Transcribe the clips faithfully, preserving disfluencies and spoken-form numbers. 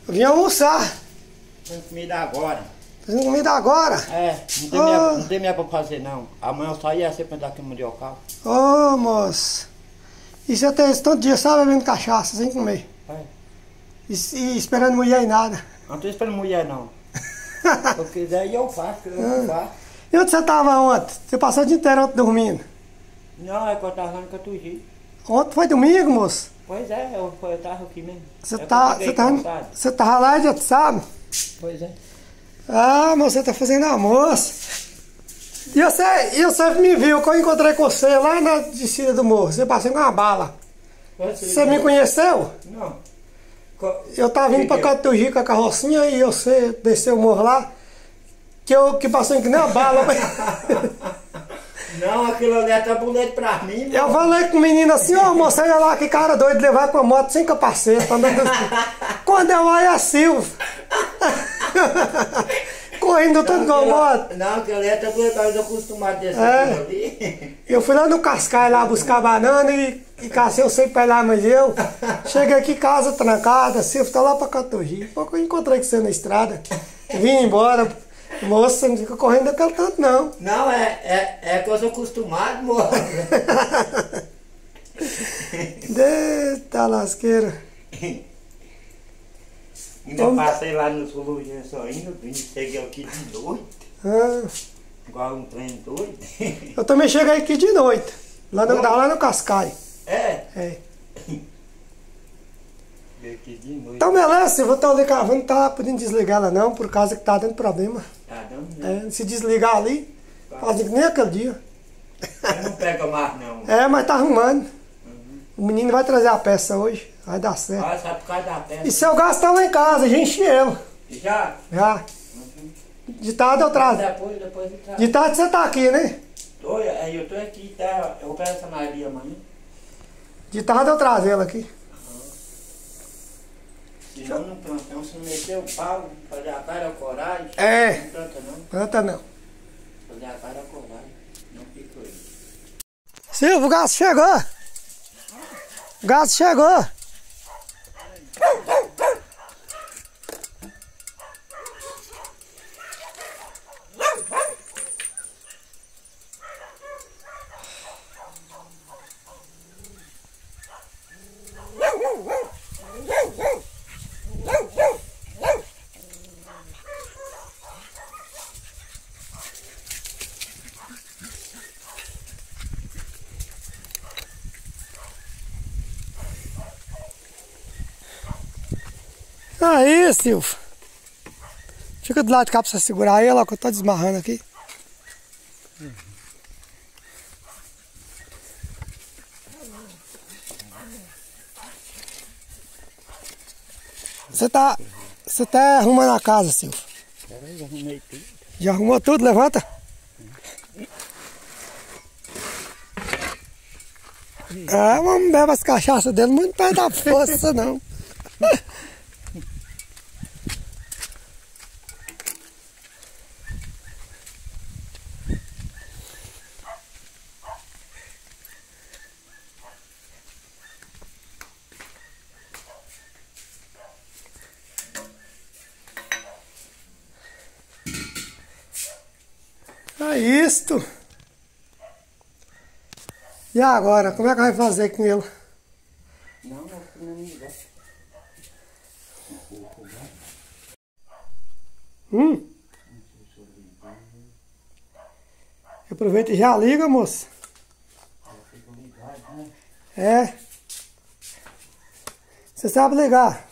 Eu vim almoçar. Fazendo comida agora. Fazendo comida agora? É, não tem, oh. minha, não tem minha pra fazer não. Amanhã eu saí assim pra dar aqui mandiocal. Ô oh, moço. E você tem esse tanto dia só bebendo cachaça, sem comer? É. E, e esperando mulher e nada? Não tô esperando mulher não. Se eu quiser eu faço, eu não faço. E onde você tava ontem? Você passou o dia inteiro ontem dormindo? Não, é que eu tava lá no Catugi. Ontem foi domingo, moço? Pois é, eu, eu tava aqui mesmo. Você é tá, você tá, você tava lá de outro sábado? Pois é. Ah, mas você tá fazendo almoço. E você, e você me viu que eu encontrei com você lá na descida do morro. Você passou com uma bala. Você, você me conheceu? Não. Eu tava vindo pra Catugi com a carrocinha e você desceu o morro lá. Que eu que passou que nem uma bala. Não, aquilo ali é tabuleiro pra mim. Mano. Eu falei com o menino assim, ô moça, olha lá que cara doido levar com a moto sem capacete. Andando assim. Quando eu olho a Silva. Correndo tudo com a moto. Não, aquilo ali é tabuleiro, eu tô acostumado a descer é. aquilo ali. Eu fui lá no Cascai lá buscar banana e, e cacei eu sei pra lá, mas eu cheguei aqui casa trancada, a Silva tá lá pra Catugi. Pouco eu encontrei com você na estrada. Vim embora. Moça, você não fica correndo daquele tanto, não. Não, é, é, é que eu sou acostumado, moço. Eita lasqueira. Ainda Vamos... passei lá nos Luiz só indo, cheguei aqui de noite. Ah. Igual um trem doido. Eu também cheguei aqui de noite. Lá no, lá no Cascai. É? É. Aqui de noite. Então beleza, eu vou estar ligando, não tá podendo desligar ela não, por causa que tá dando problema. Tá dando, né? É, se desligar ali, tá. Faz que nem aquele dia. Eu não pega mais não. É, mas tá arrumando. Uhum. O menino vai trazer a peça hoje, vai dar certo. Ah, sabe por causa da peça. E seu gasto tá lá em casa, a gente enche ele. Já? Já. Uhum. De tarde eu trago. Depois, depois eu trago. De tarde você tá aqui, né? Tô, eu tô aqui, tá? Eu pego essa Maria amanhã. De tarde eu trago ela aqui. Se eu não plantão, se não meter o pau, fazer a cara a coragem, é. Não planta não. Planta não. Fazer a cara a coragem, não fica aí. Silvio, o gato chegou. O gato chegou. Aí, Silvio. Fica do lado de cá pra você segurar ela, que eu tô desmarrando aqui. Você tá. Você tá arrumando a casa, Silvio? Já arrumei tudo. Já arrumou tudo? Levanta. Ah, mas não bebe as cachaças dele, mas não vai dar força não. É isto. E agora, como é que vai fazer com ele? Não, não, não me dá. Hum? Aproveita e já liga, moço. É. Você sabe ligar.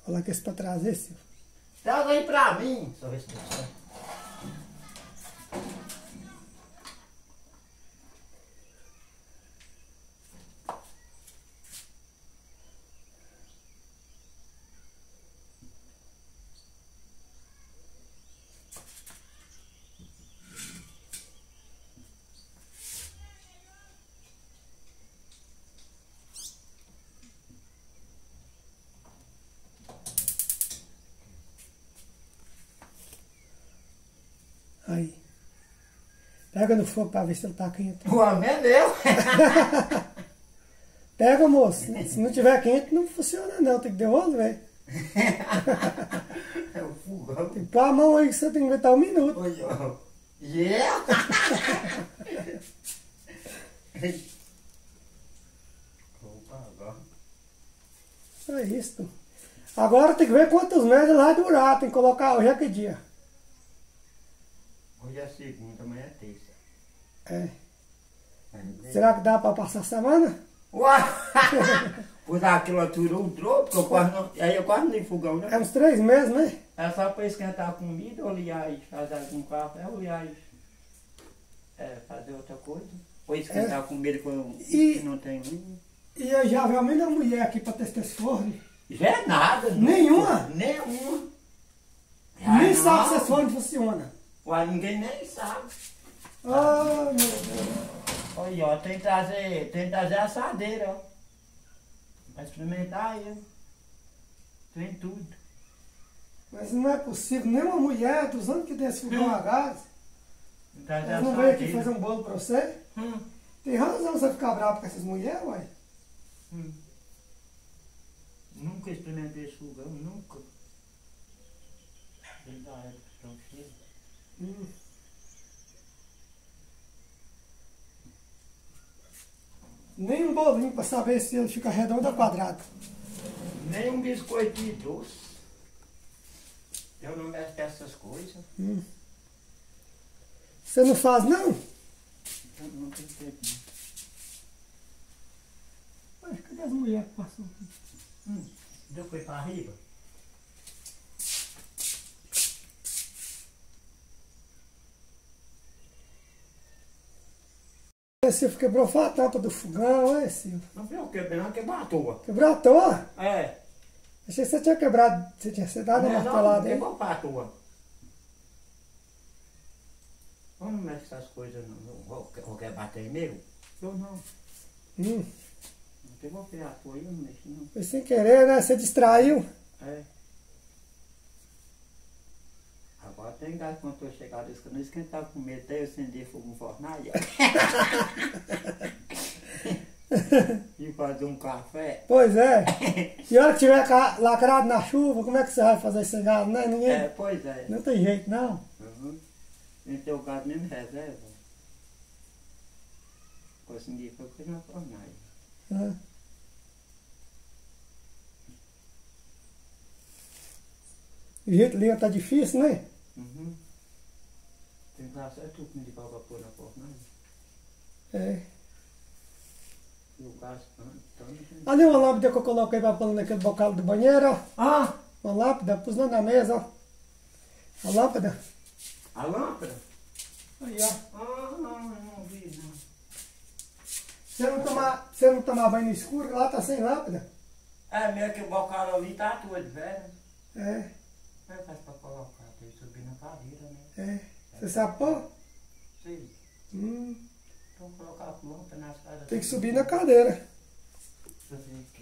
Falar que é pra trazer, Silvio. Traz aí pra mim. Só ver se deu certo. Aí. Pega no fogo pra ver se ele tá quente. O homem é meu. Pega, moço. Se não tiver quente, não funciona não. Tem que devolver. É o fogão. Tem que pôr a mão aí que você tem que aguentar um minuto. Oi, ó. Yeah! Opa, agora. É isso. Agora tem que ver quantos meses vai durar. Tem que colocar hoje é que dia. Hoje é segunda, amanhã é terça. É. Será que dá pra passar a semana? Uau! Por aquilo aturou o troco, porque eu quase não. Aí eu quase nem fogão, né? É uns três meses, né? É só pra esquentar a comida, ou aliás, fazer algum café, ou aliás, é, fazer outra coisa. Ou esquentar É. a comida com E- que não tem linha. E eu já vi a minha mulher aqui pra testar esse forno. Já é nada. Nenhuma? Nenhuma. Nem Ah, sabe se não. esse forno funciona. Uai, ninguém nem sabe. Ah, meu Deus. Olha, ó, tem que trazer, tem que trazer assadeira, ó. Pra experimentar aí, ó. Tem tudo. Mas não é possível. Nenhuma mulher dos anos que tem esse fogão a gás. Tem que trazer Elas não veio aqui assadeira. fazer um bolo pra você? Hum, Tem razão você ficar bravo com essas mulheres, ué. hum. Nunca experimentei esse fogão, nunca. Desde a época que estão cheios. Hum. Nem um bolinho pra saber se ele fica redondo ou quadrado. Nem um biscoitinho doce. Eu não mexo com essas coisas. Hum. Você não faz, não? Eu não tenho tempo. não. Mas cadê as mulheres que passam aqui? Hum, já foi pra riba? Você quebrou a tampa do fogão, é, Silvio? Não foi eu quebrei, não quebrou à toa. Quebrou a toa? É. Achei que você tinha quebrado, você tinha você dado uma Não, não, martelada aí. quebrou à toa. Eu não mexo com essas coisas, não. Eu vou, eu quero bater meu? Eu não. Hum. Não quebrou à toa, eu não mexo, não. Foi sem querer, né? Você distraiu. É. Agora tem gás quando eu chegar desse que eu não esquentava com medo, até eu acender fogo no fornalha. E fazer um café. Pois é. E a hora que tiver ca- lacrado na chuva, como é que você vai fazer esse gado, né? Ninguém... É, pois é. Não tem jeito, não. Uhum. Em teu caso mesmo reserva. Consegui foi coisa na fornalha. Ah. O jeito linha tá difícil, né? Uhum. Tem que dar certo com de pau pra pôr na fornalha. É. E o gás tanto, tanto. Ali uma lâmpada que eu coloquei pra pôr naquele bocal do banheiro, ó. Ah! Uma lâmpada, pus lá na mesa, ó. A lâmpada. A lâmpada? Aí, ó. Ah, não, não vi não. Se você não tomar, se você não tomar banho no escuro, lá tá sem lâmpada. É mesmo que o bocal ali tá todo velho. É, Como é que faz pra colocar? Tem que subir na cadeira, né? é. Você sabe pôr? Sei. Hum, Então colocar a planta nas casas. tem que subir na cadeira. Deixa eu ver aqui.